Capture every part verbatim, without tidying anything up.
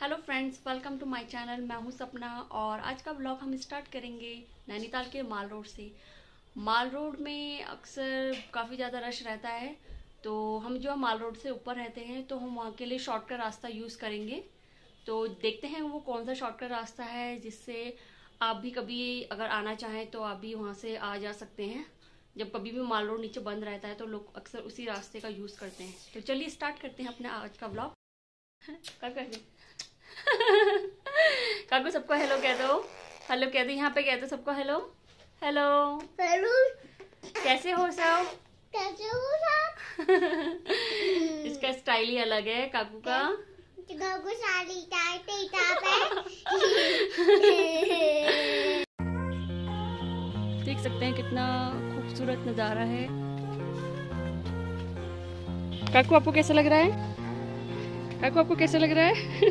Hello friends, welcome to my channel. मैं हूं सपना और आज का ब्लॉग हम स्टार्ट करेंगे नैनीताल के माल रोड से। माल रोड में अक्सर काफ़ी ज़्यादा रश रहता है, तो हम जो माल रोड से ऊपर रहते हैं तो हम वहाँ के लिए शॉर्टकट रास्ता यूज़ करेंगे। तो देखते हैं वो कौन सा शॉर्टकट रास्ता है जिससे आप भी कभी अगर आना चाहें तो आप भी वहाँ से आ जा सकते हैं। जब कभी भी माल रोड नीचे बंद रहता है तो लोग अक्सर उसी रास्ते का यूज़ करते हैं। तो चलिए स्टार्ट करते हैं अपना आज का ब्लॉग। क्या कर रहे काकू, सबको हेलो कह दो। हेलो कह दो, यहाँ पे कह दो सबको हेलो हेलो हेलो। कैसे हो सब? कैसे हो सब? इसका स्टाइल ही अलग है काकू का। काकू साड़ी टाइट टाइट है। देख सकते हैं कितना खूबसूरत नज़ारा है। काकू आपको कैसा लग रहा है? काकू आपको कैसा लग रहा है?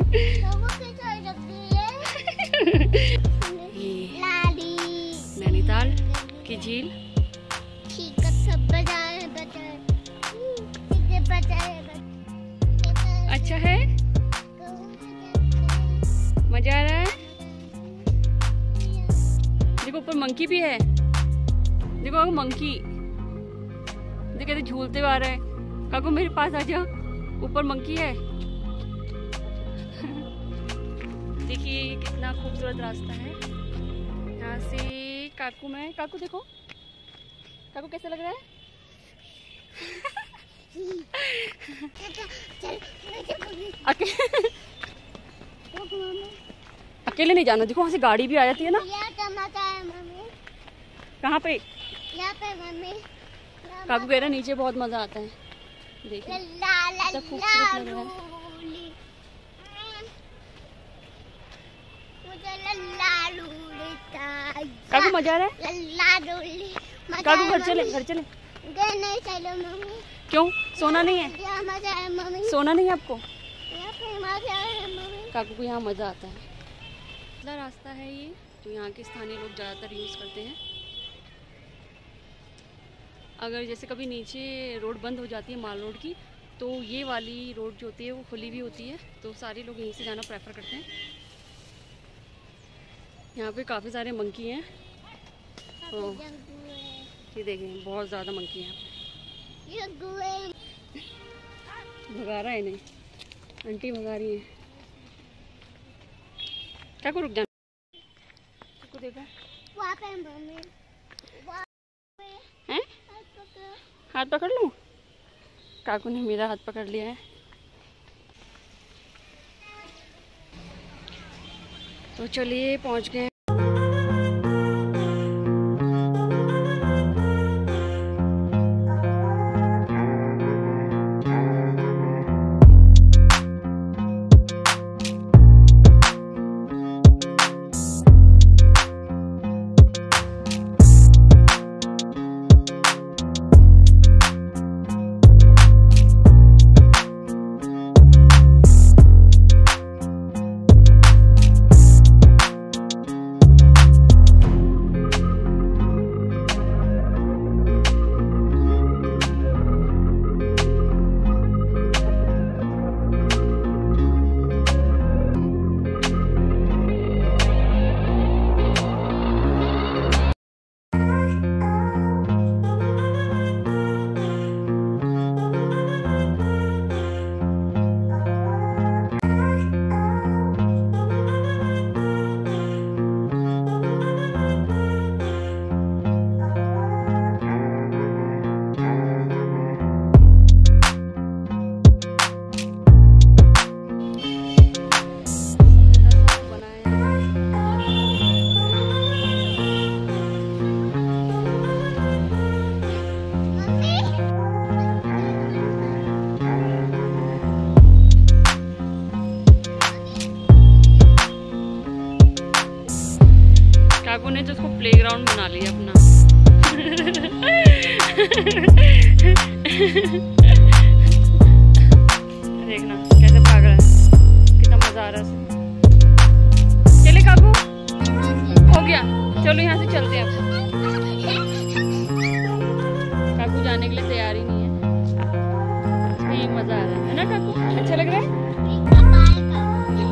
ये नैनीताल की झील। अच्छा है, मजा आ रहा है। देखो ऊपर मंकी भी है, देखो मंकी, देखो कैसे झूलते हुए आ रहा है। काकू मेरे पास आ जाओ, ऊपर मंकी है। देखिए कितना खूबसूरत रास्ता है यहाँ से। काकू में काकू देखो, काकू कैसा लग रहा है? अकेले अकेले नहीं जाना। देखो वहाँ से गाड़ी भी आ जाती है ना। कहाँ पे? यहाँ पे मम्मी। काकू कह रहा है नीचे बहुत मजा आता है। देखिए कितना खूबसूरत लग रहा है। काकू मजा आ रहा है? काकू घर चले, घर चले। नहीं चलो मम्मी। क्यों? सोना नहीं है? मजा है मम्मी। सोना नहीं है आपको? यहाँ पे मजा है मम्मी। काकू को यहाँ मजा आता है। पतला रास्ता है ये, जो यहाँ के स्थानीय लोग ज़्यादातर यूज़ करते हैं। अगर जैसे कभी नीचे रोड बंद हो जाती है माल रोड की, तो ये वाली रोड जो होती है वो खुली भी होती है, तो सारे लोग यहीं से जाना प्रेफर करते हैं। यहाँ पे काफ़ी सारे मंकी हैं। ये देखें बहुत ज़्यादा मंकी हैं। भगा रहा है नहीं, आंटी भगा रही है। क्या को रुक जाना? को देखो वहाँ पे मम्मी। हैं? हाथ पकड़ लूँ? काकू ने मेरा हाथ पकड़ लिया है। तो चलिए पहुँच गए। काकू ने तो उसको प्लेग्राउंड बना लिया अपना। देखना कैसे भाग रहा है, कितना मजा आ रहा है। चले काकू, हो गया, चलो यहाँ से चलते हैं। काकू जाने के लिए तैयार ही नहीं है। यही मजा आ रहा है ना काकू? अच्छा लग रहा है?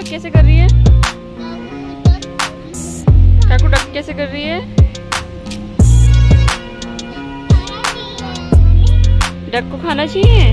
डक कैसे कर रही है? काकू डक कैसे कर रही है? डक को खाना चाहिए।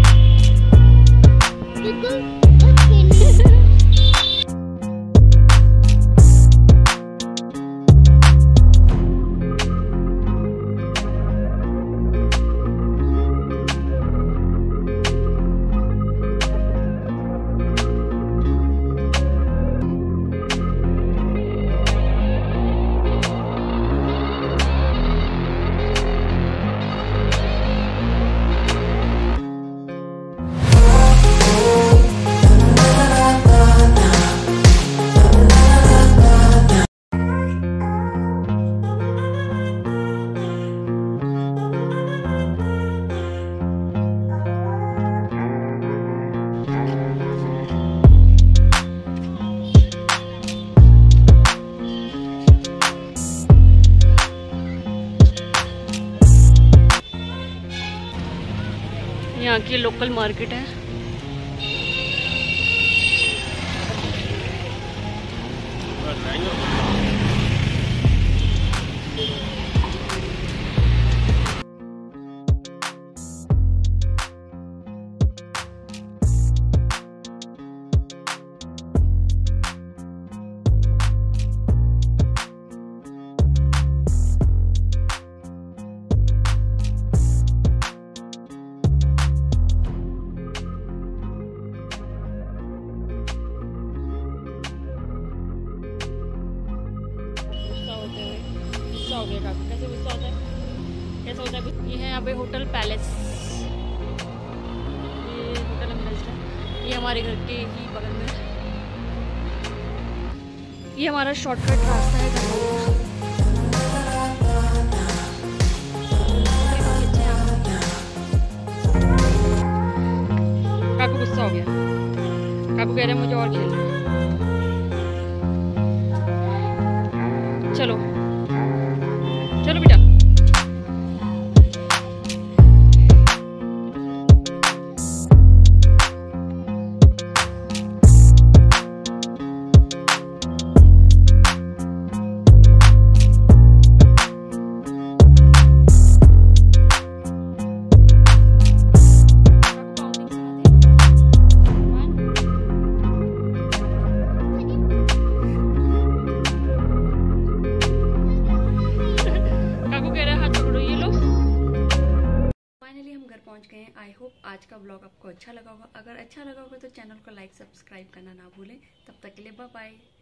यहाँ की लोकल मार्केट है। गुस्सा हो गया काफी। कैसे गुस्सा होता है? कैसा होता है? ये है यहाँ पे होटल पैलेस। ये होटल है, ये हमारे घर के ही बगल में। ये हमारा शॉर्टकट रास्ता है घर का। काकू गुस्सा हो गया। काकू कह रहे हैं मुझे और खेलना है। चलो चलो बेटा। पहुंच गए हैं। आई होप आज का ब्लॉग आपको अच्छा लगा होगा। अगर अच्छा लगा होगा तो चैनल को लाइक सब्सक्राइब करना ना भूलें। तब तक के लिए बाय बाय।